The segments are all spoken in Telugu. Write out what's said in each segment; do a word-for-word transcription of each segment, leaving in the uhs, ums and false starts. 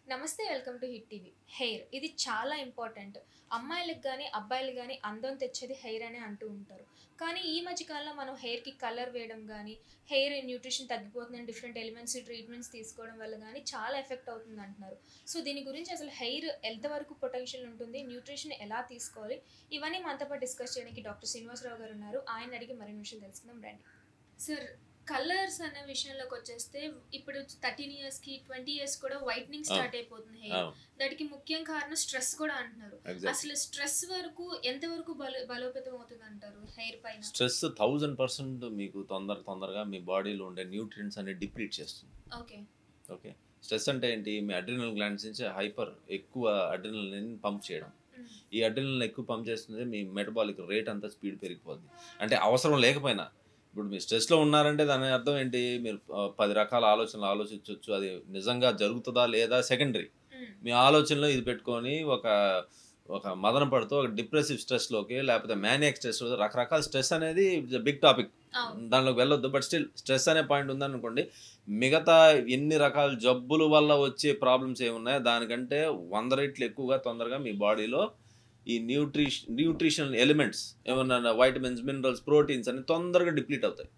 నమస్తే welcome to Hit TV. Hair ఇది చాలా ఇంపార్టెంట్. అమ్మాయిలకు కానీ అబ్బాయిలకు కానీ అందం తెచ్చేది హెయిర్ అనే అంటూ ఉంటారు. కానీ ఈ మధ్య కాలంలో మనం హెయిర్కి కలర్ వేయడం కానీ హెయిర్ న్యూట్రిషన్ తగ్గిపోతుందని డిఫరెంట్ ఎలిమెంట్స్ ట్రీట్మెంట్స్ తీసుకోవడం వల్ల కానీ చాలా ఎఫెక్ట్ అవుతుంది అంటున్నారు. సో దీని గురించి అసలు హెయిర్ ఎంతవరకు పొటెన్షియల్ ఉంటుంది, న్యూట్రిషన్ ఎలా తీసుకోవాలి, ఇవన్నీ మనతో పాటు డిస్కస్ చేయడానికి డాక్టర్ శ్రీనివాసరావు గారు ఉన్నారు. ఆయన అడిగి మరిన్ని విషయాలు తెలుసుకుందాం రండి. సార్, కలర్స్ అనే విషయంలోకి వచ్చేస్తే ఇప్పుడు థర్టీన్ ఇయర్స్ కి ట్వంటీ ఇయర్స్ కూడా వైట్నింగ్ స్టార్ట్ అయిపోతుంది హెయిర్. దానికి ముఖ్యం కారణం స్ట్రెస్ కూడా అంటున్నారు. అసలు స్ట్రెస్ వరకు ఎంత వరకు బలోపేతం అవుతుంది అంటారు హెయిర్ పైన? స్ట్రెస్ థౌజండ్ పర్సెంట్ మీకు తొందర తొందరగా మీ బాడీలో ఉండే న్యూట్రియంట్స్ అనేది డిప్లీట్ చేస్తుంది. ఓకే ఓకే స్ట్రెస్ అంటే ఏంటి? మీ అడ్రినల్ గ్లాండ్స్ నుంచి హైపర్ ఎక్కువ అడ్రినల్ పంప్ చేయడం. ఈ అడ్రినల్ ఎక్కువ పంప్ చేస్తుంది, మీ మెటబాలిక్ రేట్ అంతా స్పీడ్ పెరిగిపోద్ది. అంటే అవసరం లేకపోయినా ఇప్పుడు మీరు స్ట్రెస్లో ఉన్నారంటే దాని అర్థం ఏంటి? మీరు పది రకాల ఆలోచనలు ఆలోచించవచ్చు. అది నిజంగా జరుగుతుందా లేదా సెకండరీ. మీ ఆలోచనలో ఇది పెట్టుకొని ఒక ఒక మదన పడుతూ ఒక డిప్రెసివ్ స్ట్రెస్లోకి లేకపోతే మ్యానియాక్ స్ట్రెస్, రకరకాల స్ట్రెస్ అనేది బిగ్ టాపిక్, దానిలోకి వెళ్ళొద్దు. బట్ స్టిల్ స్ట్రెస్ అనే పాయింట్ ఉందనుకోండి, మిగతా ఎన్ని రకాల జబ్బుల వల్ల వచ్చే ప్రాబ్లమ్స్ ఏమున్నాయో దానికంటే వంద రెట్లు ఎక్కువగా తొందరగా మీ బాడీలో ఈ న్యూట్రిష్ న్యూట్రిషనల్ ఎలిమెంట్స్ ఏమన్నా వైటమిన్స్, మినరల్స్, ప్రోటీన్స్ అని తొందరగా డిప్లీట్ అవుతాయి.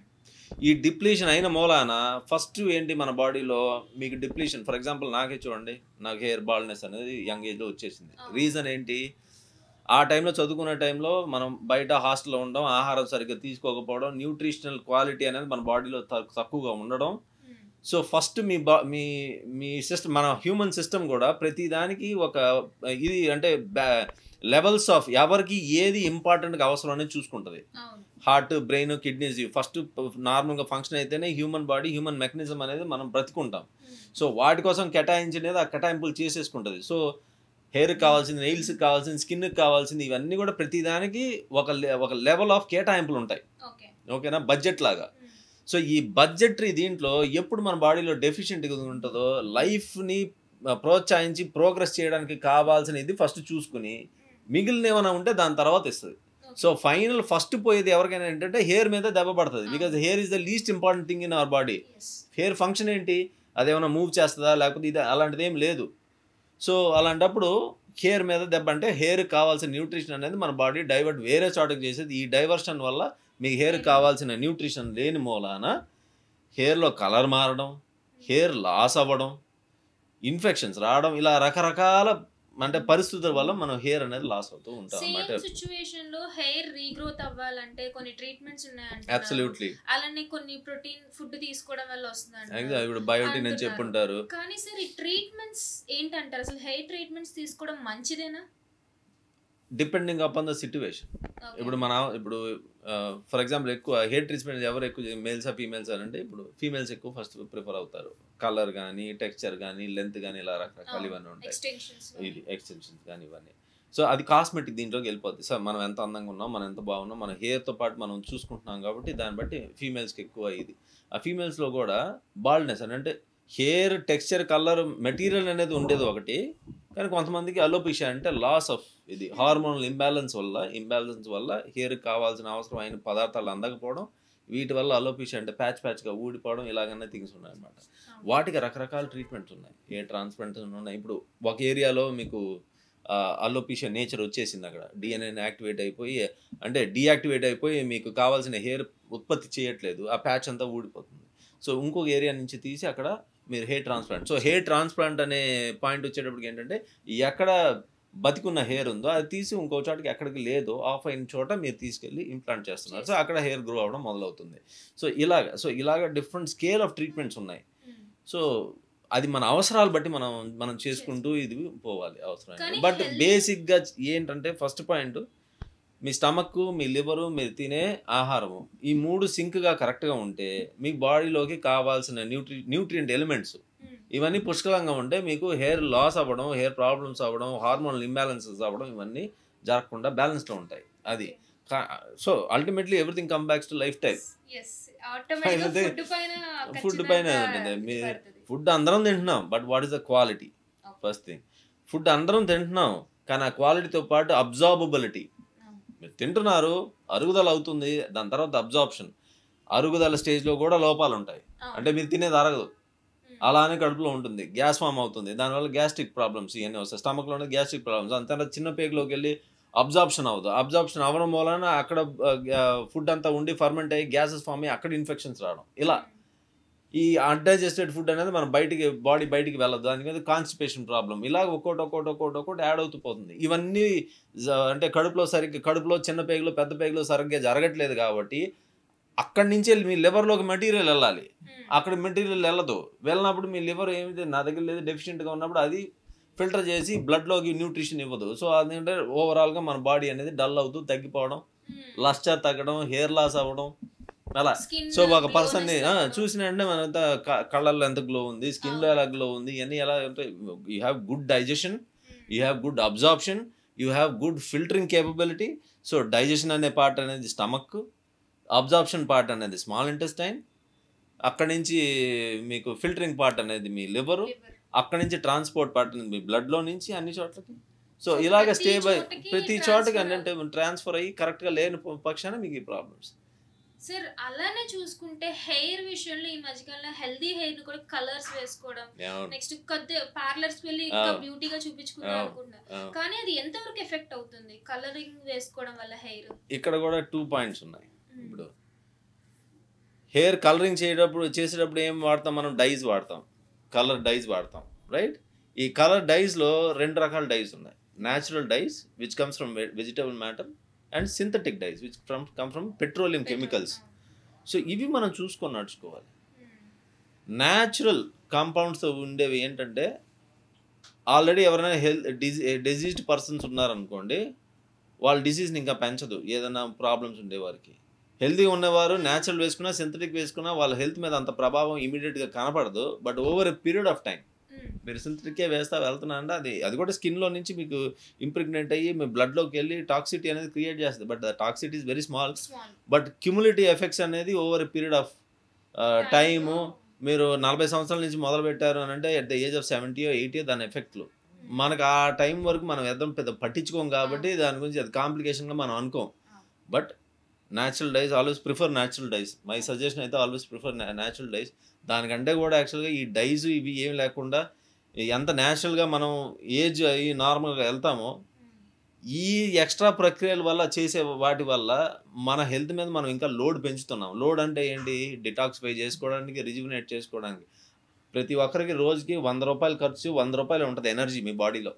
ఈ డిప్లీషన్ అయిన మూలాన ఫస్ట్ ఏంటి మన బాడీలో మీకు డిప్లీషన్. ఫర్ ఎగ్జాంపుల్ నాకే చూడండి, నాకు హెయిర్ బాల్డ్నెస్ అనేది యంగ్ ఏజ్లో వచ్చేసింది. రీజన్ ఏంటి? ఆ టైంలో చదువుకునే టైంలో మనం బయట హాస్టల్లో ఉండడం, ఆహారం సరిగ్గా తీసుకోకపోవడం, న్యూట్రిషనల్ క్వాలిటీ అనేది మన బాడీలో తక్కువగా ఉండడం. సో ఫస్ట్ మీ బా మీ మీ సిస్టమ్, మన హ్యూమన్ సిస్టమ్ కూడా ప్రతిదానికి ఒక ఇది అంటే లెవెల్స్ ఆఫ్ ఎవరికి ఏది ఇంపార్టెంట్గా అవసరం అనేది చూసుకుంటుంది. హార్ట్, బ్రెయిన్, కిడ్నీస్ ఫస్ట్ నార్మల్గా ఫంక్షన్ అయితేనే హ్యూమన్ బాడీ, హ్యూమన్ మెకానిజం అనేది మనం బ్రతుకుంటాం. సో వాటి కోసం కేటాయించినది ఆ కేటాయింపులు చేసేసుకుంటుంది. సో హెయిర్కి కావాల్సింది, నెయిల్స్కి కావాల్సింది, స్కిన్కి కావాల్సింది, ఇవన్నీ కూడా ప్రతిదానికి ఒక ఒక లెవెల్ ఆఫ్ కేటాయింపులు ఉంటాయి. ఓకేనా? బడ్జెట్ లాగా. సో ఈ బడ్జెటరీ దీంట్లో ఎప్పుడు మన బాడీలో డెఫిషియెంట్గా ఉంటుందో లైఫ్ని ప్రోత్సహించి ప్రోగ్రెస్ చేయడానికి కావాల్సిన ఇది ఫస్ట్ చూసుకుని మిగిలిన ఏమైనా ఉంటే దాని తర్వాత ఇస్తుంది. సో ఫైనల్ ఫస్ట్ పోయేది ఎవరికైనా ఏంటంటే హెయిర్ మీద దెబ్బ పడుతుంది. Because hair is the least important thing in our body. Hair function ఏంటి? అదేమైనా మూవ్ చేస్తుందా లేకపోతే ఇది అలాంటిది ఏం లేదు. సో అలాంటప్పుడు హెయిర్ మీద దెబ్బ అంటే హెయిర్ కావాల్సిన న్యూట్రిషన్ అనేది మన బాడీ డైవర్ట్ వేరే చోటకి చేసేది. ఈ డైవర్షన్ వల్ల మీకు హెయిర్ కావాల్సిన న్యూట్రిషన్ లేని మూలాన హెయిర్లో కలర్ మారడం, హెయిర్ లాస్ అవ్వడం, ఇన్ఫెక్షన్స్ రావడం, ఇలా రకరకాల అంటే పరిస్థితుల వల్ల మనం హెయిర్ అనేది లాస్ అవుతూ ఉంటాం అన్నమాట. సిచువేషన్ లో హెయిర్ రీగ్రోత్ అవ్వాలంటే కొన్ని ట్రీట్మెంట్స్ ఉన్నాయంట. అబ్సల్యూట్లీ. అలానే కొన్ని ప్రోటీన్ ఫుడ్ తీసుకోవడం వల్ల వస్తుందంట. ఇప్పుడు బయోటిన్ అని చెప్పుంటారు. కానీ సార్ ఈ ట్రీట్మెంట్స్ ఏంటంటారు? అసలు హెయిర్ ట్రీట్మెంట్స్ తీసుకోవడం మంచిదేనా? Depending upon the situation. ఇప్పుడు మన ఇప్పుడు ఫర్ ఎగ్జాంపుల్ ఎక్కువ హెయిర్ ట్రీట్మెంట్ ఎవరు ఎక్కువ, మేల్సా ఫీమేల్స్ అని అంటే ఇప్పుడు ఫీమేల్స్ ఎక్కువ ఫస్ట్ ప్రిఫర్ అవుతారు. కలర్ కానీ, టెక్స్చర్ కానీ, లెంత్ కానీ, ఇలా రకరకాలు ఇవన్నీ ఉంటాయి. ఇది ఎక్స్టెన్షన్స్ కానీ ఇవన్నీ. సో అది కాస్మెటిక్ దీంట్లోకి వెళ్ళిపోద్ది. సో మనం ఎంత అందంగా ఉన్నాం, మనం ఎంత బాగున్నాం, మన హెయిర్తో పాటు మనం చూసుకుంటున్నాం కాబట్టి దాన్ని బట్టి ఫీమేల్స్కి ఎక్కువ ఇది. ఆ ఫీమేల్స్లో కూడా బాల్డ్నెస్ అని అంటే హెయిర్ టెక్స్చర్, కలర్, మెటీరియల్ అనేది ఉండేది ఒకటి. కానీ కొంతమందికి అలోపేషియా అంటే లాస్ ఆఫ్ ఇది హార్మోనల్ ఇంబ్యాలెన్స్ వల్ల ఇంబ్యాలెన్స్ వల్ల హెయిర్కి కావాల్సిన అవసరమైన పదార్థాలు అందకపోవడం, వీటి వల్ల అలోపేషియా అంటే ప్యాచ్ ప్యాచ్గా ఊడిపోవడం, ఇలాగనే థింగ్స్ ఉన్నాయి అన్నమాట. వాటికి రకరకాల ట్రీట్మెంట్స్ ఉన్నాయి, హెయిర్ ట్రాన్స్ప్లాంటేషన్ ఉన్నాయి. ఇప్పుడు ఒక ఏరియాలో మీకు అలోపేషియా నేచర్ వచ్చేసింది, అక్కడ డిఎన్ఏ యాక్టివేట్ అయిపోయి అంటే డీయాక్టివేట్ అయిపోయి మీకు కావాల్సిన హెయిర్ ఉత్పత్తి చేయట్లేదు, ఆ ప్యాచ్ అంతా ఊడిపోతుంది. సో ఇంకొక ఏరియా నుంచి తీసి అక్కడ మీరు hair transplant. So hair transplant అనే పాయింట్ వచ్చేటప్పటికి ఏంటంటే ఎక్కడ బతికున్న హెయిర్ ఉందో అది తీసి ఇంకో చోటకి ఎక్కడికి లేదో ఆఫ్ అయిన చోట మీరు తీసుకెళ్ళి ఇంప్లాంట్ చేస్తున్నారు. సో అక్కడ హెయిర్ గ్రో అవ్వడం మొదలవుతుంది. సో ఇలాగ సో ఇలాగ డిఫరెంట్ స్కేల్ ఆఫ్ ట్రీట్మెంట్స్ ఉన్నాయి. సో అది మన అవసరాలు బట్టి మనం మనం చేసుకుంటూ ఇది పోవాలి అవసరం. బట్ బేసిక్గా ఏంటంటే ఫస్ట్ పాయింట్ మీ స్టమక్, మీ లివరు, మీరు తినే ఆహారము, ఈ మూడు సింక్గా కరెక్ట్గా ఉంటే మీ బాడీలోకి కావాల్సిన న్యూట్రి న్యూట్రియంట్ ఎలిమెంట్స్ ఇవన్నీ పుష్కలంగా ఉంటే మీకు హెయిర్ లాస్ అవ్వడం, హెయిర్ ప్రాబ్లమ్స్ అవ్వడం, హార్మోనల్ ఇంబ్యాలెన్సెస్ అవ్వడం ఇవన్నీ జరగకుండా బ్యాలెన్స్లో ఉంటాయి. అది so ultimately everything come backs to life time. Food పైన ఫుడ్ అందరం తింటున్నాం, but what is the quality? First thing, food అందరం తింటున్నాం కానీ ఆ క్వాలిటీతో పాటు అబ్జార్బబిలిటీ. మీరు తింటున్నారు, అరుగుదల అవుతుంది, దాని తర్వాత అబ్జార్ప్షన్, అరుగుదల స్టేజ్లో కూడా లోపాలు ఉంటాయి. అంటే మీరు తినేది అరగదు, అలానే కడుపులో ఉంటుంది, గ్యాస్ ఫామ్ అవుతుంది, దానివల్ల గ్యాస్ట్రిక్ ప్రాబ్లమ్స్ ఇవన్నీ వస్తాయి, స్టమక్లోనే గ్యాస్ట్రిక్ ప్రాబ్లమ్స్. అంత చిన్న పేగులోకి వెళ్ళి అబ్జార్ప్షన్ అవుతుంది, అబ్జార్ప్షన్ అవ్వడం వలన అక్కడ ఫుడ్ అంతా ఉండి ఫర్మెంట్ అయ్యి గ్యాసెస్ ఫామ్ అయ్యి అక్కడ ఇన్ఫెక్షన్స్ రావడం. ఇలా ఈ అన్డైజెస్టెడ్ ఫుడ్ అనేది మన బయటికి బాడీ బయటికి వెళ్ళదు, దాని మీద కాన్స్టిపేషన్ ప్రాబ్లం, ఇలా ఒక్కోటి ఒక్కోటి ఒక్కోటి ఒక్కోటి యాడ్ అవుతూ పోతుంది. ఇవన్నీ అంటే కడుపులో సరిగ్గా కడుపులో చిన్న పేగులో పెద్ద పేగులో సరిగ్గా జరగట్లేదు కాబట్టి అక్కడి నుంచి మీ లివర్లోకి మెటీరియల్ వెళ్ళాలి, అక్కడ మెటీరియల్ వెళ్ళదు. వెళ్ళినప్పుడు మీ లివర్ ఏమిటి నా దగ్గర లేదు డెఫిషియెంట్గా ఉన్నప్పుడు అది ఫిల్టర్ చేసి బ్లడ్లోకి న్యూట్రిషన్ ఇవ్వదు. సో అదేంటే ఓవరాల్గా మన బాడీ అనేది డల్ అవుతూ తగ్గిపోవడం, లస్టర్ తగ్గడం, హెయిర్ లాస్ అవ్వడం అలా. సో ఒక పర్సన్ని చూసిన అంటే మనంతా కళ్ళల్లో ఎంత గ్లో ఉంది, స్కిన్లో ఎలా గ్లో ఉంది, ఇవన్నీ ఎలా అంటే you have good digestion, you have good absorption, you have good filtering capability. So digestion అనే పార్ట్ అనేది స్టమక్, అబ్జార్ప్షన్ పార్ట్ అనేది స్మాల్ ఇంటెస్టైన్, అక్కడి నుంచి మీకు ఫిల్టరింగ్ పార్ట్ అనేది మీ లివరు, అక్కడి నుంచి ట్రాన్స్పోర్ట్ పార్ట్ అనేది మీ బ్లడ్లో నుంచి అన్ని చోట్లకి. సో ఇలాగ స్టే బై ప్రతి చోటకి అంటే ట్రాన్స్ఫర్ అయ్యి కరెక్ట్గా లేని పక్షాన మీకు ఈ ప్రాబ్లమ్స్. సార్ అలానే చూసుకుంటే హెయిర్ విషయంలో ఈ మధ్యకాలంలో హెల్దీ హెయిర్ కూడా కలర్స్ వేసుకోవడం, నెక్స్ట్ కొద్ది పార్లర్స్ వెళ్ళి ఇంకా బ్యూటీగా చూపించుకుందాం అనుకుంటా, కానీ అది ఎంతవరకు ఎఫెక్ట్ అవుతుంది కలరింగ్ వేసుకోవడం వల్ల హెయిర్? ఇక్కడ కూడా టూ పాయింట్స్ ఉన్నాయి. ఇప్పుడు హెయిర్ కలరింగ్ చేసేటప్పుడు చేసేటప్పుడు ఏం వాడతాం మనం? డైస్ వాడతాం, కలర్ డైస్ వాడతాం, రైట్? ఈ కలర్ డైస్లో రెండు రకాల డైస్ ఉన్నాయి. Natural dyes which comes from vegetable matter and synthetic dyes which from come from petroleum chemicals. So ఇవి మనం చూసుకొని నడుచుకోవాలి. న్యాచురల్ కాంపౌండ్స్ ఉండేవి ఏంటంటే ఆల్రెడీ ఎవరైనా హెల్త్ డిజీ డిజీజ్డ్ పర్సన్స్ ఉన్నారనుకోండి, వాళ్ళ డిసీజ్ని ఇంకా పెంచదు ఏదైనా ప్రాబ్లమ్స్ ఉండేవారికి. హెల్తీగా ఉన్నవారు న్యాచురల్ వేసుకున్నా సింథటిక్ వేసుకున్నా వాళ్ళ హెల్త్ మీద అంత ప్రభావం ఇమీడియట్గా కనపడదు. But over a period of time మీరు సింథటికే వేస్తా వెళ్తున్నా అంటే అది అది కూడా స్కిన్లో నుంచి మీకు ఇంప్రిగ్నెంట్ అయ్యి మీ బ్లడ్లోకి వెళ్ళి టాక్సిటీ అనేది క్రియేట్ చేస్తుంది. But the toxicity is very small, but cumulative effects అనేది over a period of time. మీరు నలభై సంవత్సరాల నుంచి మొదలు పెట్టారు అని అంటే at the age of seventy eighty దాని ఎఫెక్ట్లు మనకు ఆ టైం వరకు మనం ఎద్దం పెద్ద పట్టించుకోం కాబట్టి దాని గురించి అది కాంప్లికేషన్గా మనం అనుకోం. But natural dyes always prefer natural dyes. My suggestion అయితే ఆల్వేస్ ప్రిఫర్ న్యాచురల్ డైస్. దానికంటే కూడా యాక్చువల్గా ఈ డైస్ ఇవి ఏమి లేకుండా ఎంత న్యాచురల్గా మనం ఏజ్ అయ్యి నార్మల్గా వెళ్తామో ఈ ఎక్స్ట్రా ప్రక్రియల వల్ల చేసే వాటి వల్ల మన హెల్త్ మీద మనం ఇంకా లోడ్ పెంచుతున్నాం. లోడ్ అంటే ఏంటి? డిటాక్సిఫై చేసుకోవడానికి, రిజ్యుమినేట్ చేసుకోవడానికి. ప్రతి ఒక్కరికి రోజుకి వంద రూపాయలు ఖర్చు, వంద రూపాయలు ఉంటుంది ఎనర్జీ మీ బాడీలో.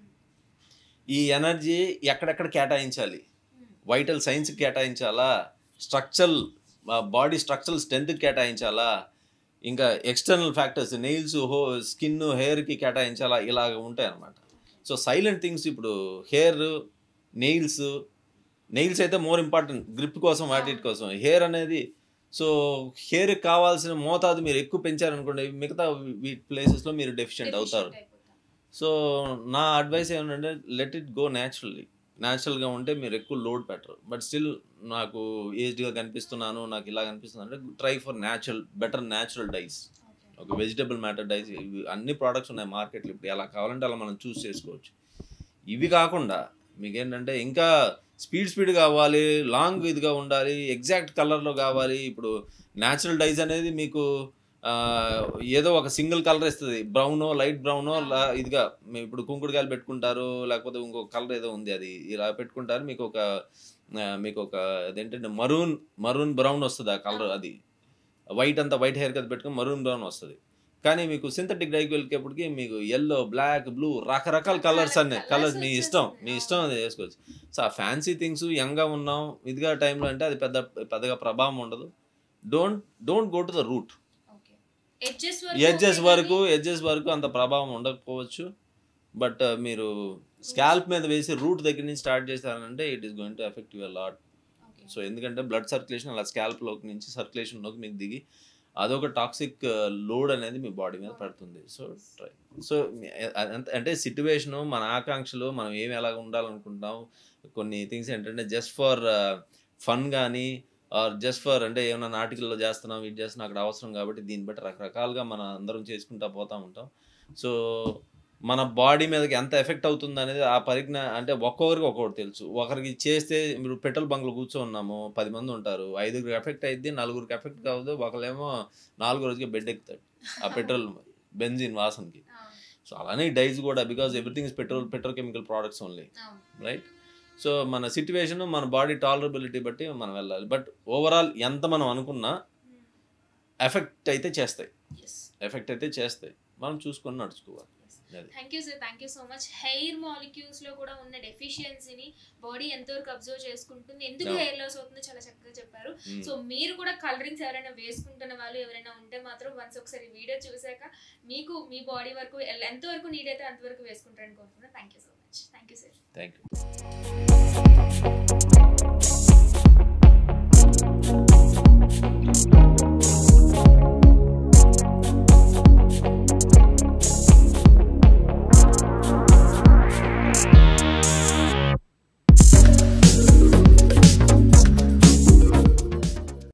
ఈ ఎనర్జీ ఎక్కడెక్కడ కేటాయించాలి? వైటల్ సైన్స్కి కేటాయించాలా, స్ట్రక్చరల్ బాడీ స్ట్రక్చరల్ స్ట్రెంత్కి కేటాయించాలా, ఇంకా ఎక్స్టర్నల్ ఫ్యాక్టర్స్ నెయిల్స్, హో స్కిన్, హెయిర్కి కేటాయించాలా, ఇలాగ ఉంటాయి అన్నమాట. సో సైలెంట్ థింగ్స్ ఇప్పుడు హెయిర్, నెయిల్స్ నెయిల్స్ అయితే మోర్ ఇంపార్టెంట్ గ్రిప్ కోసం వాటి కోసం. హెయిర్ అనేది సో హెయిర్కి కావాల్సిన మోతాదు మీరు ఎక్కువ పెంచారనుకోండి మిగతా వీటి ప్లేసెస్లో మీరు డెఫిషియెంట్ అవుతారు. సో నా అడ్వైస్ ఏమంటే లెట్ ఇట్ గో న్యాచురల్లీ. న్యాచురల్గా ఉంటే మీరు ఎక్కువ లోడ్ పెట్టరు. బట్ స్టిల్ నాకు ఏజ్డ్గా కనిపిస్తున్నాను, నాకు ఇలా కనిపిస్తుంది అంటే try for natural better natural dyes. ఒక వెజిటబుల్ మ్యాటర్ డైస్ ఇవి అన్ని ప్రోడక్ట్స్ ఉన్నాయి మార్కెట్లో. ఇప్పుడు ఎలా కావాలంటే అలా మనం చూస్ చేసుకోవచ్చు. ఇవి కాకుండా మీకు ఏంటంటే ఇంకా స్పీడ్ స్పీడ్ కావాలి, లాంగ్ ఇదిగా ఉండాలి, ఎగ్జాక్ట్ కలర్లో కావాలి. ఇప్పుడు న్యాచురల్ డైస్ అనేది మీకు ఏదో ఒక సింగిల్ కలర్ ఇస్తుంది, బ్రౌనో లైట్ బ్రౌనో ఇదిగా ఇప్పుడు కుంకుడుకాయలు పెట్టుకుంటారు, లేకపోతే ఇంకొక కలర్ ఏదో ఉంది అది ఇలా పెట్టుకుంటారు. మీకు ఒక మీకు ఒక అదేంటంటే మరూన్ మరూన్ బ్రౌన్ వస్తుంది ఆ కలర్. అది వైట్ అంతా వైట్ హెయిర్ కదా పెట్టుకుని మరూన్ బ్రౌన్ వస్తుంది. కానీ మీకు సింథటిక్ డైకి వెళ్ళేటప్పటికి మీకు ఎల్లో, బ్లాక్, బ్లూ రకరకాల కలర్స్ అన్నీ కలర్స్ మీ ఇష్టం మీ ఇష్టం అది చేసుకోవచ్చు. సో ఆ ఫ్యాన్సీ థింగ్స్ యంగ్గా ఉన్నాం ఇదిగా టైంలో అంటే అది పెద్ద పెద్దగా ప్రభావం ఉండదు. Don't don't go to the root. Edges వరకు ఎడ్జెస్ వరకు అంత ప్రభావం ఉండకపోవచ్చు. బట్ మీరు స్కాల్ప్ మీద వేసి రూట్ దగ్గర నుంచి స్టార్ట్ చేస్తారంటే it is going to effect your lot. So ఎందుకంటే బ్లడ్ సర్క్యులేషన్ అలా స్కాల్ప్లోకి నుంచి సర్క్యులేషన్లోకి మీకు దిగి అదొక టాక్సిక్ లోడ్ అనేది మీ బాడీ మీద పడుతుంది. సో ట్రై సో అంటే సిట్యువేషను, మన ఆకాంక్షలు, మనం ఏమి ఎలాగ ఉండాలనుకుంటాం, కొన్ని థింగ్స్ ఏంటంటే జస్ట్ ఫర్ ఫన్ కానీ ఆర్ జస్ట్ ఫర్ అంటే ఏమైనా నాటికల్లో చేస్తున్నాం ఇది చేస్తున్నాం అక్కడ అవసరం కాబట్టి దీన్ని బట్టి రకరకాలుగా మనం అందరం చేసుకుంటూ పోతూ ఉంటాం. సో మన బాడీ మీదకి ఎంత ఎఫెక్ట్ అవుతుంది అనేది ఆ పరిజ్ఞా అంటే ఒక్కొక్కరికి ఒక్కొక్కటి తెలుసు. ఒకరికి చేస్తే మీరు పెట్రోల్ బంక్లో కూర్చోన్నాము, పది మంది ఉంటారు, ఐదుగురికి ఎఫెక్ట్ అయింది, నలుగురికి ఎఫెక్ట్ కావద్దు, ఒకళ్ళేమో నాలుగో రోజుకి బెడ్ ఎక్కుతాడు ఆ పెట్రోల్. బెంజిన్ వాసనకి. సో అలానే డైస్ కూడా because everything is petrol petrochemical products only, right? So మన సిచ్యువేషన్ మన బాడీ టాలరబిలిటీ బట్టి మనం వెళ్ళాలి. బట్ ఓవరాల్ ఎంత మనం అనుకున్నా ఎఫెక్ట్ అయితే చేస్తాయి, ఎఫెక్ట్ అయితే చేస్తాయి, మనం చూసుకొని నడుచుకోవాలి. Thank you sir, thank you so much. Hair molecules లో కూడా ఉన్న డెఫిషియన్సీని బాడీ ఎంతవరకు అబ్జర్వ్ చేసుకుంటుంది, ఎందుకు హెయిర్ లాస్ అవుతుందో చాలా చక్కగా చెప్పారు. సో మీరు కూడా కలరింగ్స్ ఎవరైనా వేసుకుంటున్న వాళ్ళు ఎవరైనా ఉంటే మాత్రం వన్స్ ఒకసారి వీడియో చూసాక మీకు మీ బాడీ వరకు ఎంతవరకు నీడ్ అయితే అంతవరకు వేసుకుంటారని కోరుకుంటున్నాను. Thank you so much. Thank you sir. Thank you.